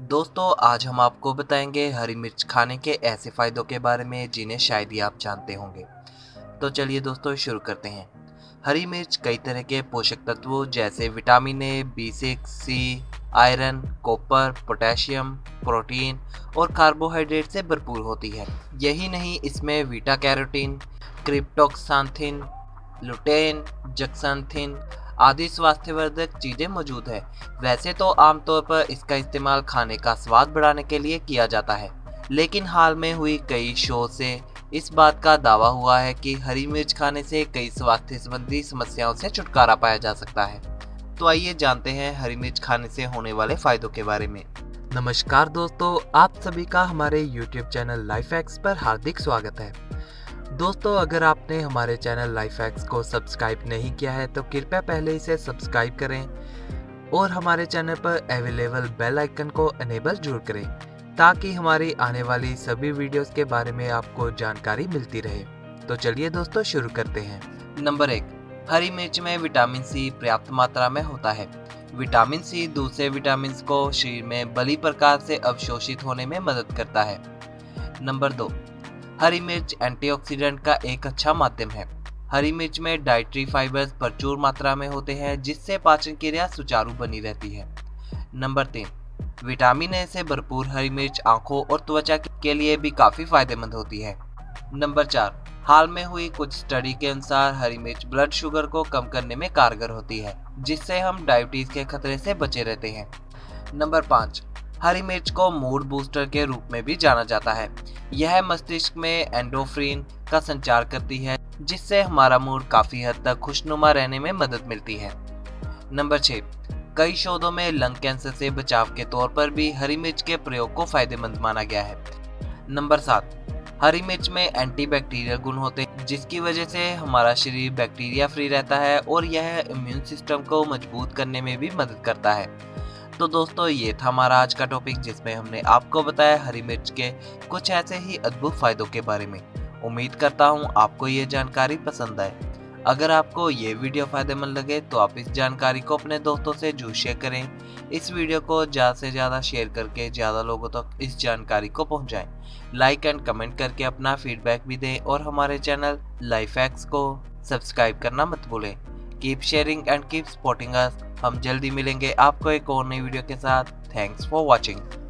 दोस्तों आज हम आपको बताएंगे हरी मिर्च खाने के ऐसे फ़ायदों के बारे में जिन्हें शायद ही आप जानते होंगे। तो चलिए दोस्तों शुरू करते हैं। हरी मिर्च कई तरह के पोषक तत्वों जैसे vitamin A, B6, C, iron, copper, potassium, protein और कार्बोहाइड्रेट से भरपूर होती है। यही नहीं, इसमें beta carotene, cryptoxanthin, lutein, zeaxanthin आदि स्वास्थ्यवर्धक चीज़ें मौजूद है। वैसे तो आमतौर पर इसका इस्तेमाल खाने का स्वाद बढ़ाने के लिए किया जाता है, लेकिन हाल में हुई कई शोध से इस बात का दावा हुआ है कि हरी मिर्च खाने से कई स्वास्थ्य संबंधी समस्याओं से छुटकारा पाया जा सकता है। तो आइए जानते हैं हरी मिर्च खाने से होने वाले फायदों के बारे में। नमस्कार दोस्तों, आप सभी का हमारे YouTube चैनल लाइफ हैक्स पर हार्दिक स्वागत है। दोस्तों अगर आपने हमारे चैनल लाइफ हैक्स को सब्सक्राइब नहीं किया है तो कृपया पहले इसे सब्सक्राइब करें और हमारे चैनल पर अवेलेबल बेल आइकन को इनेबल जरूर करें ताकि हमारी आने वाली सभी वीडियोस के बारे में आपको जानकारी मिलती रहे। तो चलिए दोस्तों शुरू करते हैं। नंबर 1, हरी मिर्च में विटामिन सी पर्याप्त मात्रा में होता है। विटामिन सी दूसरे विटामिन को शरीर में भली प्रकार से अवशोषित होने में मदद करता है। नंबर 2, हरी मिर्च एंटीऑक्सीडेंट का एक अच्छा माध्यम है। हरी मिर्च में डाइटरी फाइबर्स प्रचुर मात्रा में होते हैं जिससे पाचन क्रिया सुचारू बनी रहती है। नंबर 3, विटामिन ए से भरपूर हरी मिर्च आंखों और त्वचा के लिए भी काफी फायदेमंद होती है। नंबर 4, हाल में हुई कुछ स्टडी के अनुसार हरी मिर्च ब्लड शुगर को कम करने में कारगर होती है जिससे हम डायबिटीज के खतरे से बचे रहते हैं। नंबर 5, हरी मिर्च को मूड बूस्टर के रूप में भी जाना जाता है। यह मस्तिष्क में एंडोफ्रिन का संचार करती है जिससे हमारा मूड काफी हद तक खुशनुमा रहने में मदद मिलती है। नंबर 6, कई शोधों में लंग कैंसर से बचाव के तौर पर भी हरी मिर्च के प्रयोग को फायदेमंद माना गया है। नंबर 7, हरी मिर्च में एंटीबैक्टीरियल गुण होते हैं जिसकी वजह से हमारा शरीर बैक्टीरिया फ्री रहता है और यह इम्यून सिस्टम को मजबूत करने में भी मदद करता है। तो दोस्तों ये था हमारा आज का टॉपिक जिसमें हमने आपको बताया हरी मिर्च के कुछ ऐसे ही अद्भुत फायदों के बारे में। उम्मीद करता हूँ आपको ये जानकारी पसंद आए। अगर आपको ये वीडियो फायदेमंद लगे तो आप इस जानकारी को अपने दोस्तों से जरूर शेयर करें। इस वीडियो को ज़्यादा से ज़्यादा शेयर करके ज़्यादा लोगों तक इस जानकारी को पहुँचाएं। लाइक एंड कमेंट करके अपना फीडबैक भी दें और हमारे चैनल लाइफ हैक्स को सब्सक्राइब करना मत भूलें। Keep sharing and keep supporting us. हम जल्दी मिलेंगे आपको एक और नई वीडियो के साथ। Thanks for watching.